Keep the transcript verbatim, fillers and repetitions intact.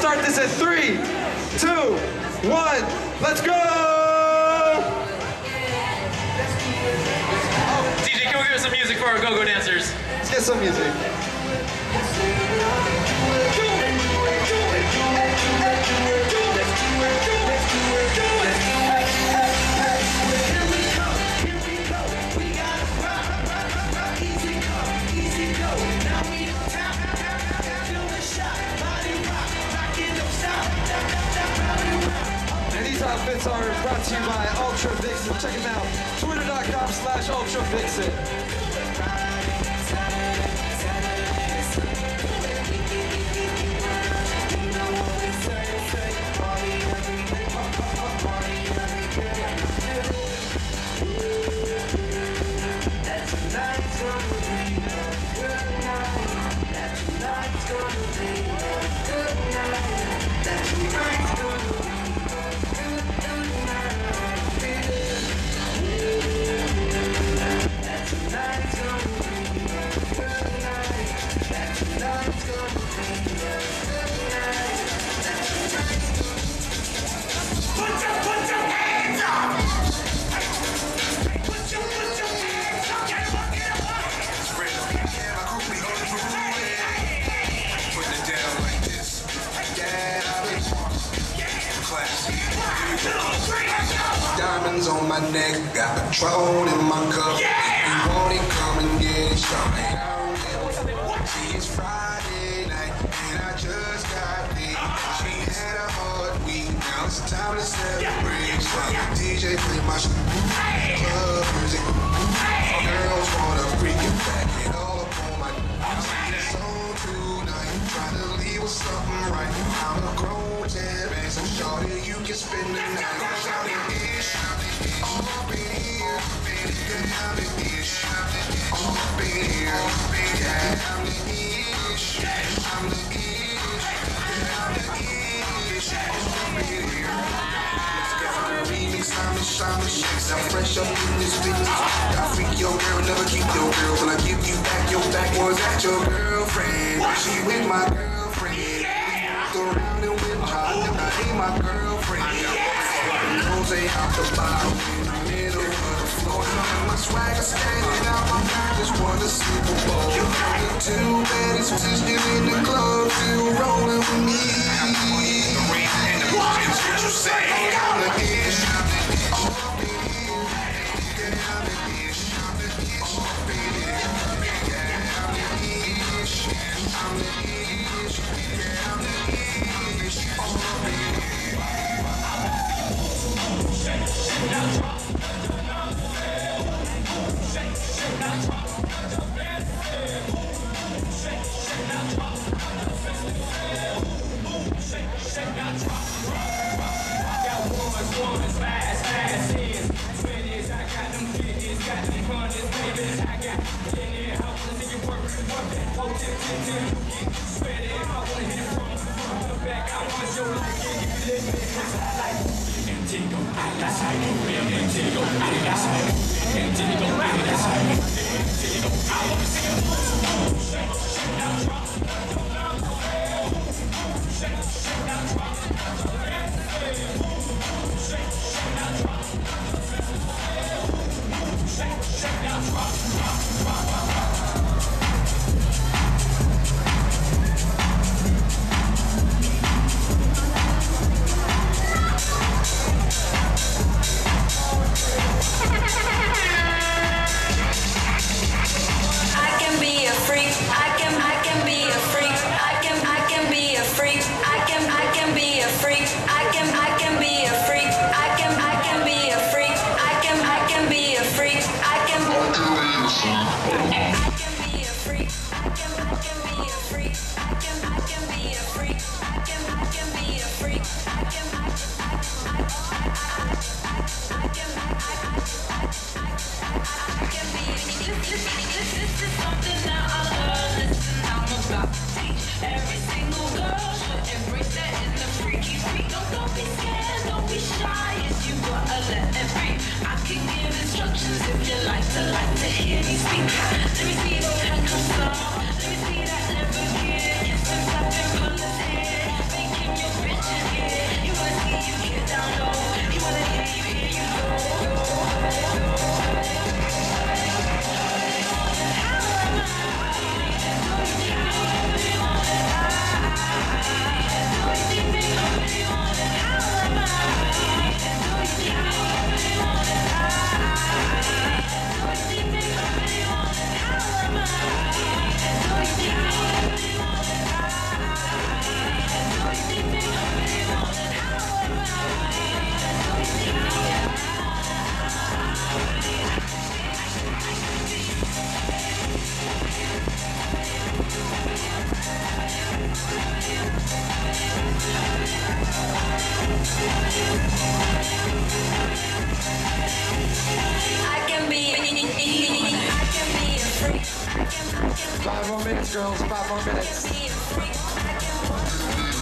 start this at three, two, one, let's go! D J, can we give us some music for our go-go dancers? Let's get some music. These outfits are brought to you by Ultra Vixen. Check them out. Twitter.com slash Ultra Vixen. Diamonds on my neck, got Patron in my cup. Yeah! If you want it, come and get it, shawty. See, it's Friday night, and I just got paid. She had a hard week, now it's time to celebrate. So D J play my shit, club music. Girls wanna freak it back it all up on my song tonight. Trying to leave with something right. I'm a grown man, so shawty, you can spend the night. Shawty, ish, up in here, baby, I'm the ish, up in here, baby, I'm the ish, I'm the ish, I'm the ish, up in here. Let's get the remix, I'm the shaman shakes, I'm fresh up in this business. I freak your girl, never keep your girl. When I give you back, your back was at your girlfriend. She with my girlfriend. Go around and with my, I ain't my girlfriend. Rose out the bottle, in the middle of the floor. My swagger standing out, my girl just won the Super Bowl. The two baddest bitches in the club, still rolling with me. What? What you say? I'm the ish, I'm the ish, I'm the ish, I'm the ish, I'm the ish, I'm the ish, I'm the ish, I'm the ish, I'm the ish. Shake, shake, now drop. Shake, shake, now drop. Shake, shake, now drop. Shake, shake, now drop. Got ones, ones, fast, fast hands. Twenties, I got them fifties, got them hundreds, baby. I got millionaire houses and you work, work that whole tip, tip, tip. You get sweaty, I wanna hit it from the back. I want your life, and you live it. Like Antigo, that's how you feel. Antigo, that's how you feel. Antigo, that's how you feel. Antigo, I wanna see you move. Shake, shake, now drop. Shake, shake, now drop. Shake, shake, now drop. Shake, shake, now drop, drop, drop, drop. I can be a freak. I can, I can be a freak. I can, I can be a freak. I can, I can be a freak. I can, I can be a freak. I can, I can be a freak. I can, I can be a freak. I can, I can be a freak. I can, I can be a freak. I can, I can be a freak. I can, I can be a freak. I can, I can, I can, I can be. This is something that I love. Listen, I'm about to teach every single girl should embrace that in the freaky freak. Don't, don't be scared, don't be shy. If you gotta let it be. I can give instructions if you like to like to hear me speak. Let me see those handcuffs off. Let me see that Lamborghini. Yes, I'm tapping colors here. Making I can be, I can be a freak. I can, I can Five more minutes, girls. Five more minutes. be a freak.